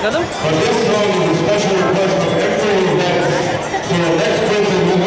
కదా. But this song is a special request from every guest. So the next person who